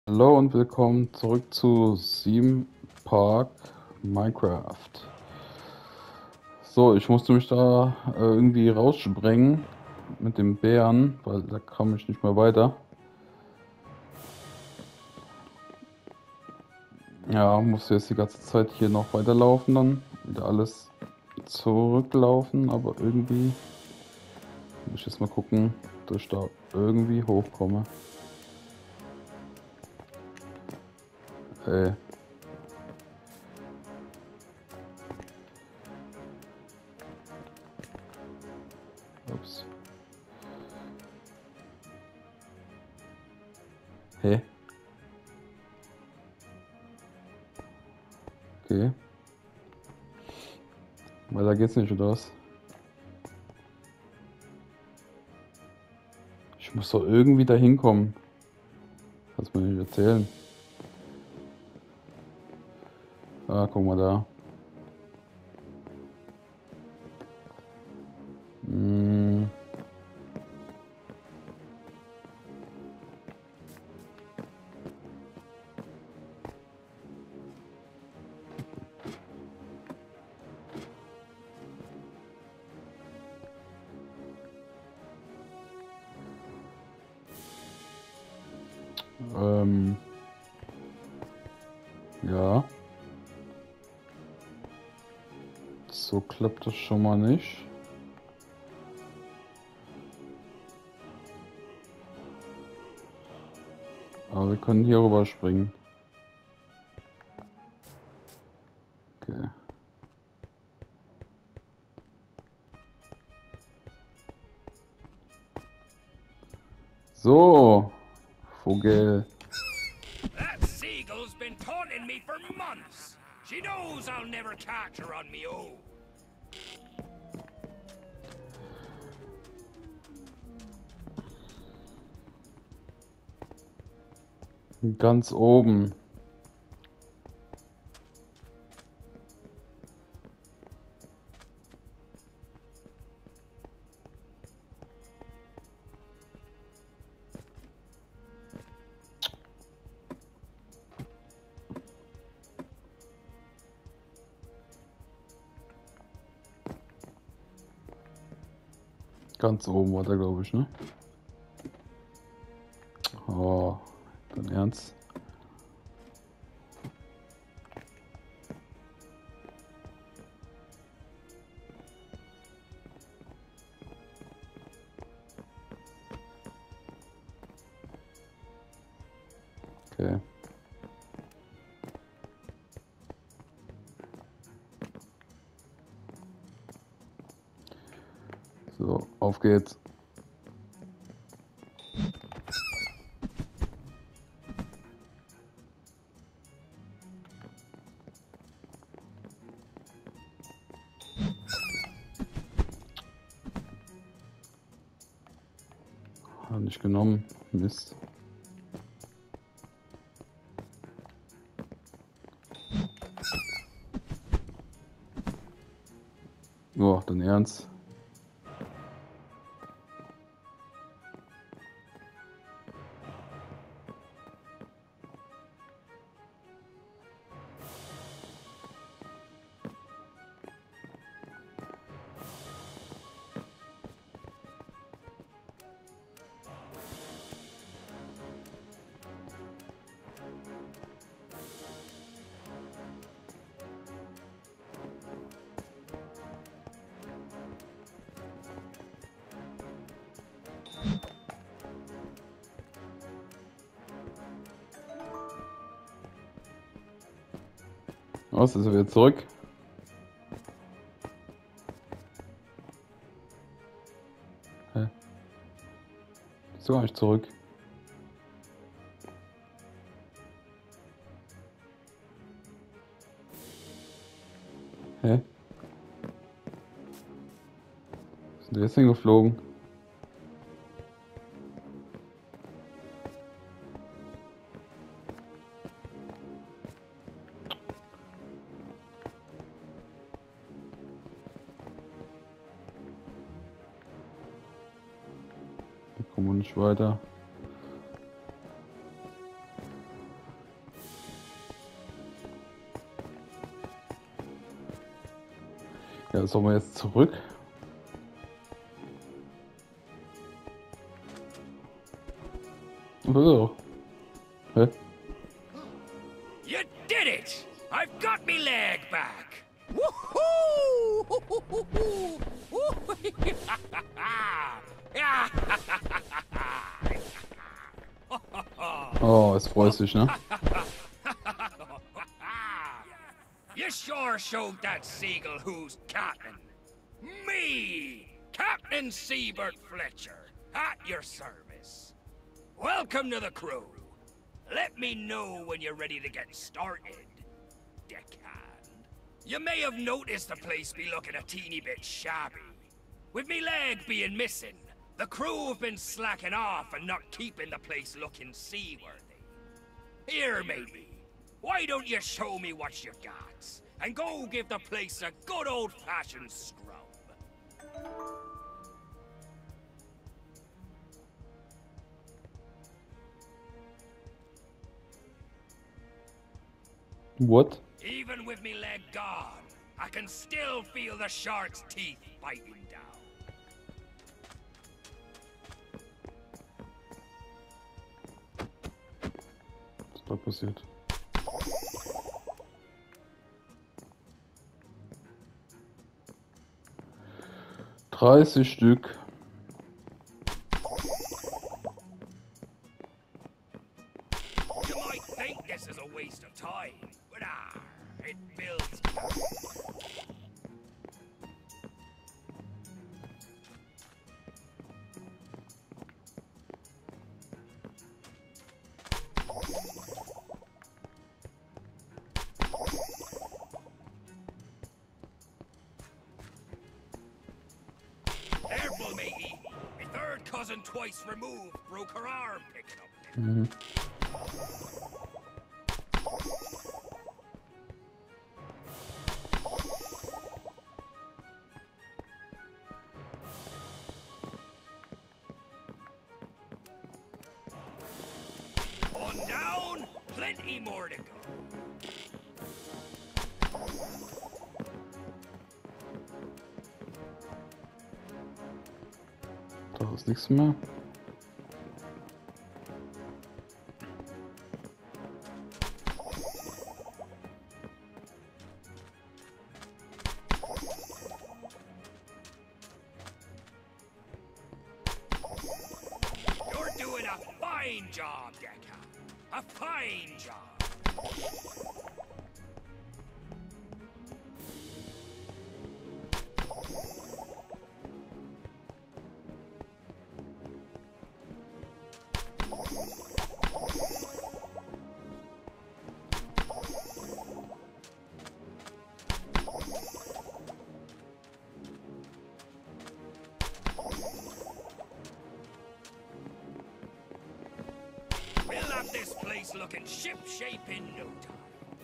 Hallo und willkommen zurück zu Theme Park Minecraft. So, ich musste mich da irgendwie raussprengen mit dem Bären, weil da kam ich nicht mehr weiter. Ja, musste jetzt die ganze Zeit hier noch weiterlaufen, dann wieder alles zurücklaufen, aber irgendwie muss ich jetzt mal gucken, dass ich da irgendwie hochkomme. Ey. Ups. Hä? Okay. Weiter geht's nicht, oder was? Ich muss doch irgendwie da hinkommen. Kannst mir nicht erzählen. Ah, guck mal da. Hm. Ja. So klappt das schon mal nicht. Aber wir können hier rüber springen. Okay. So, Vogel. That seagull's been taunting me for months. She knows I'll never catch her on me own. Ganz oben. Ganz oben war der, glaube ich, ne? Oh, dein Ernst? Okay. So, auf geht's. Hat nicht genommen. Mist. Oh, dein Ernst? Was, ist er wieder zurück? Hä? Ist gar nicht zurück. Hä? Ist der jetzt hingeflogen? Hier kommen wir nicht weiter. Ja, sollen wir jetzt zurück? Oh. Hä? You did it! I've got me leg back! Woohoo! Oh, es freut sich, ne? You sure showed that seagull who's captain. Me, Captain Seabird Fletcher, at your service. Welcome to the crew. Let me know when you're ready to get started, deckhand. You may have noticed the place be looking a teeny bit shabby. With me leg being missing, the crew have been slacking off and not keeping the place looking seaworthy. Here, matey, why don't you show me what you got, and go give the place a good old-fashioned scrub? What? Even with me leg gone, I can still feel the shark's teeth biting down. Was ist da passiert? Stück. You might think this is a waste of time, but it builds. Careful, matey. My third cousin twice removed broke her arm picking up. Mhm. One down, plenty more to go. Da ist nichts mehr. You're doing a fine job, Deckhand. A fine job. We'll have this place looking ship-shape in no time.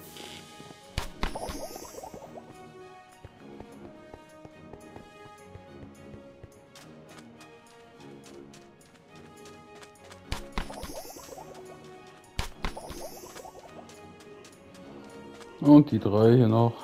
Und die 3 hier noch.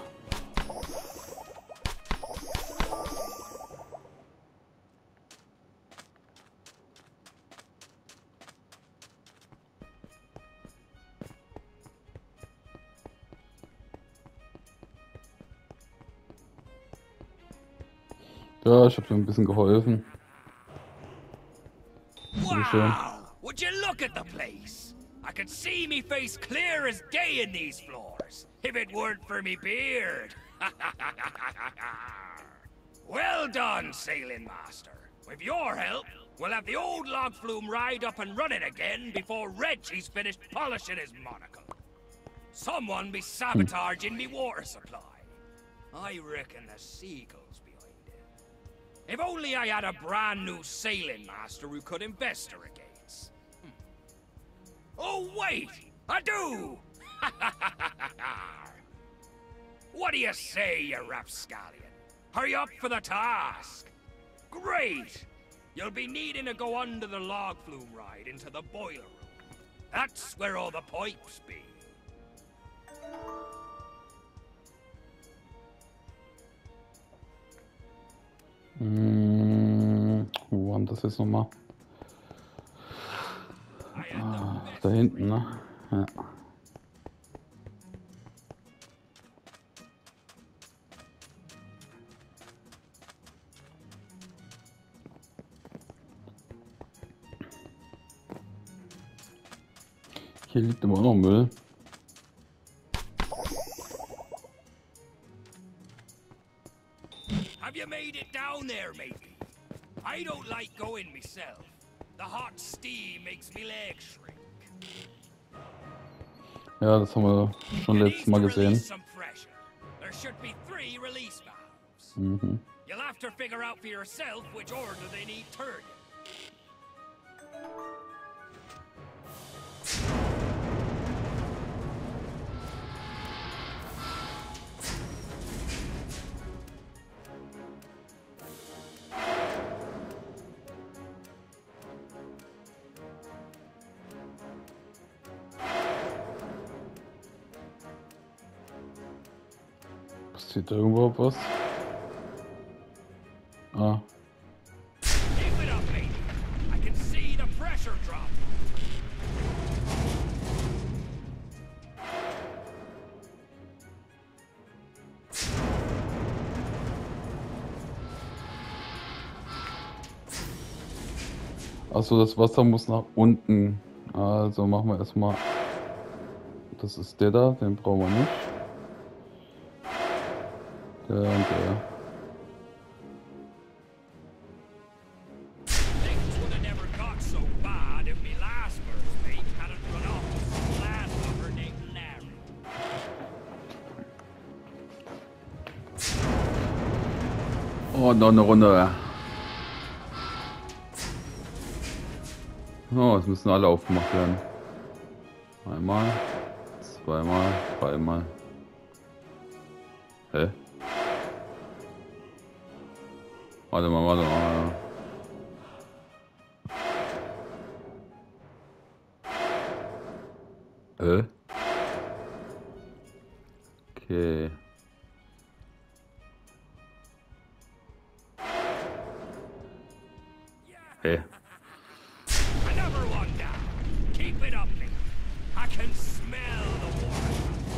Ja, ich habe dir ein bisschen geholfen. Wow! Would you look at the place? I could see me face clear as day in these floors, if it weren't for me beard. Well done, sailing master. With your help, we'll have the old log flume ride up and running again before Reggie's finished polishing his monocle. Someone be sabotaging me water supply. I reckon the seagull's behind it. If only I had a brand new sailing master who could investigate. Oh, wait! I do! What do you say, you rapscallion? Hurry up for the task! Great! You'll be needing to go under the log flume ride into the boiler room. That's where all the pipes be. Wo war denn das jetzt nochmal? Da hinten, ne? Ja. Hier liegt immer noch Müll. Have you made it down there, matey? I don't like going myself. The hot steam makes me legs shrink. Ja, das haben wir schon letztes Mal gesehen. There should be 3 release valves. Mhm. You'll have to figure out for yourself which order they need turning. Passiert da irgendwo was? Ah. Keep it up, mate. I can see the pressure drop. Achso, das Wasser muss nach unten. Also machen wir erstmal. Das ist der da, den brauchen wir nicht. Der und der. Things would have never got so bad if me last first mate hadn't run off with some landlubber named Larry. Oh, noch eine Runde. Oh, es müssen alle aufgemacht werden. Einmal, zweimal, dreimal. Hä? Warte mal. Hä? Okay. Hä? Another one down. Keep it up, mate. I can smell the water.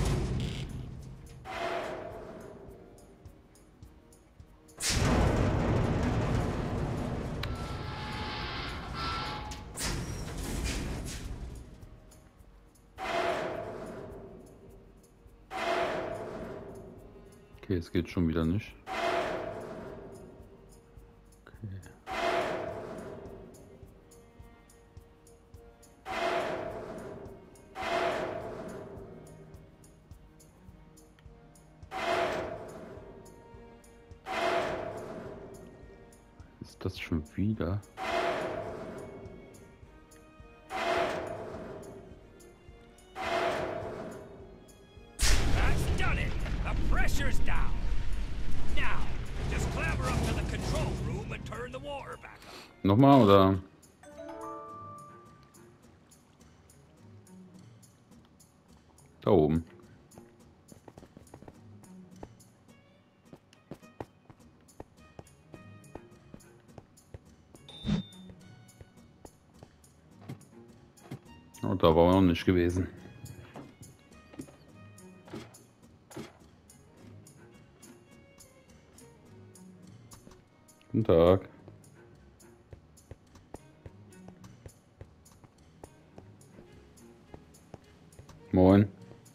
Okay, es geht schon wieder nicht. Okay. Ist das schon wieder? That's done it. The pressure's down. Now, just clamber up to the control room and turn the water back up. Nochmal oder? Da oben. Und da war er noch nicht gewesen. Guten Tag. Moin.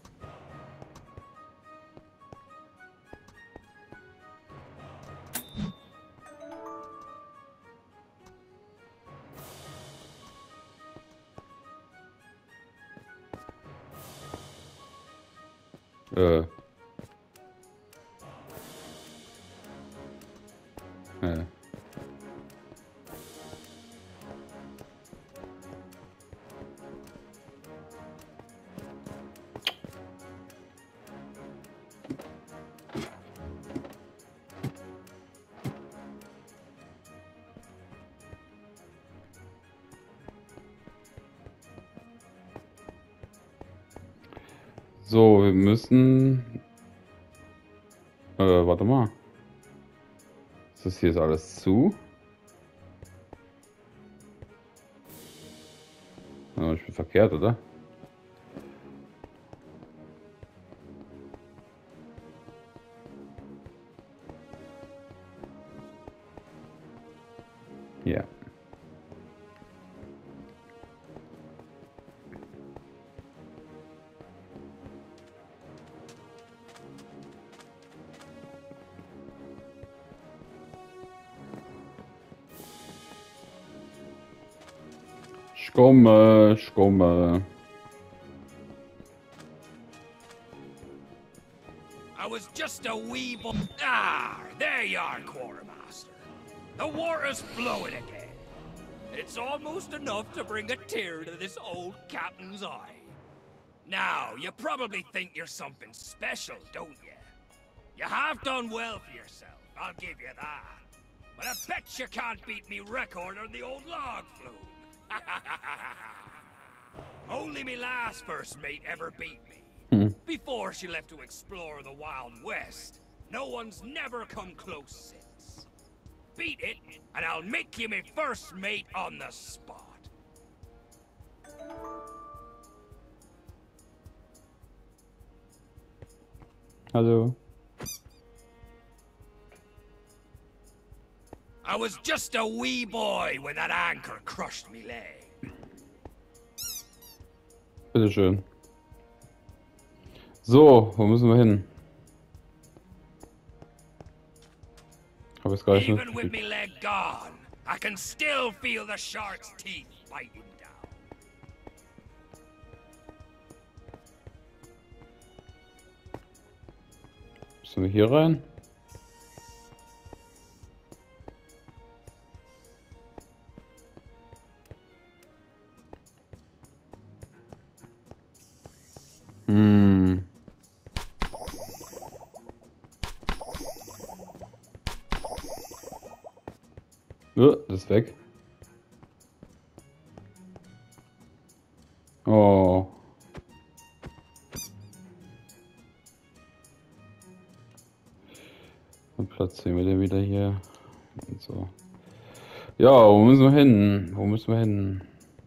Ja. So, wir müssen. Warte mal. Das hier ist alles zu. Ja, ich bin verkehrt, oder? Ja. Ich komme, ich komme. I was just a wee boy. Ah, there you are, Quartermaster. The water's flowing again. It's almost enough to bring a tear to this old captain's eye. Now, you probably think you're something special, don't you? You have done well for yourself, I'll give you that. But I bet you can't beat me record on the old log flume. Only me last first mate ever beat me. Before she left to explore the Wild West, no one's never come close since. Beat it, and I'll make you my first mate on the spot. Hallo. I was just a wee boy when that anchor crushed me leg. Bitteschön. So, wo müssen wir hin? Hab jetzt gar nicht Even with mitgekriegt. me leg gone, I can still feel the shark's teeth biting down. Müssen wir hier rein? Hm. Das ist weg. Oh. Dann platzieren wir den wieder hier. Und so. Ja, wo müssen wir hin? Wo müssen wir hin?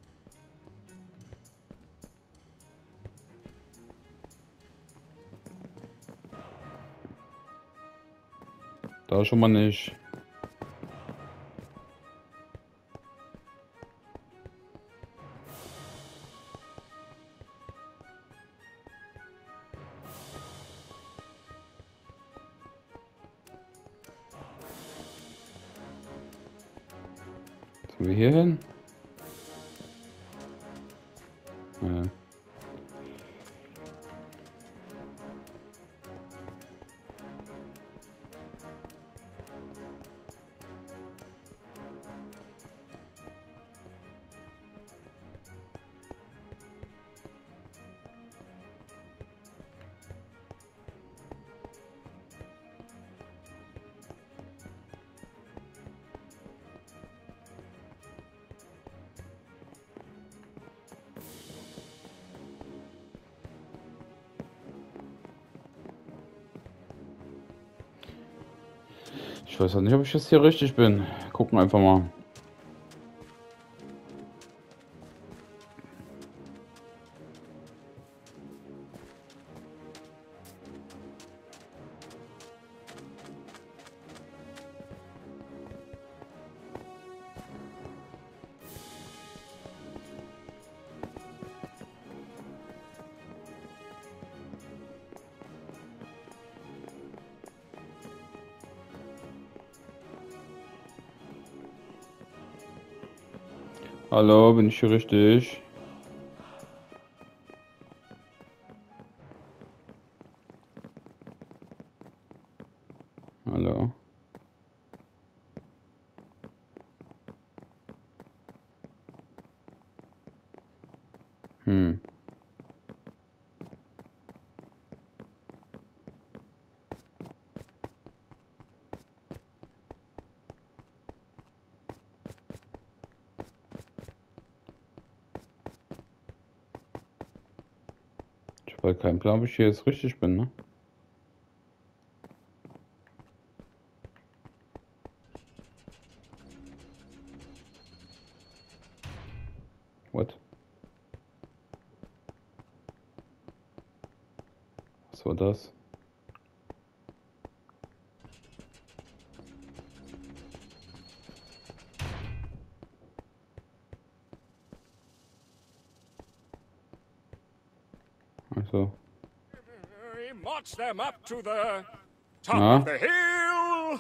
Da schon mal nicht. Sollen wir hier hin? Ja. Ich weiß auch nicht, ob ich jetzt hier richtig bin. Gucken einfach mal. Hallo, bin ich hier richtig? Hallo. Hm. Ich habe halt keinen Plan, ob ich hier jetzt richtig bin, ne? Was war das? Also. He marched them up to the top Na? of the hill.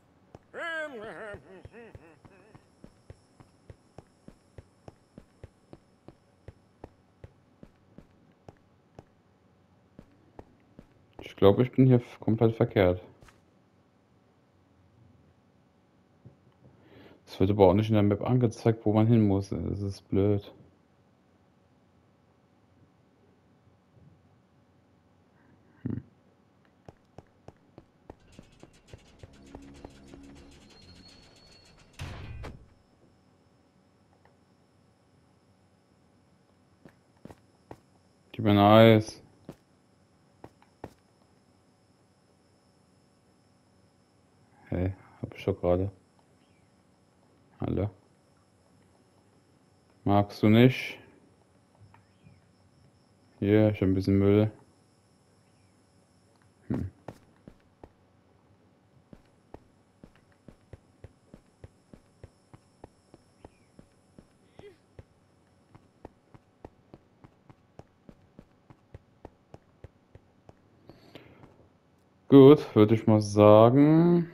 Ich glaube, ich bin hier komplett verkehrt. Es wird aber auch nicht in der Map angezeigt, wo man hin muss. Das ist blöd. Gib mir ein Eis. Hey, hab ich doch gerade. Hallo. Magst du nicht? Hier, ich hab ein bisschen Müll. Gut, würde ich mal sagen.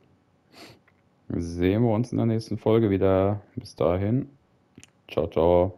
Sehen wir uns in der nächsten Folge wieder. Bis dahin. Ciao, ciao.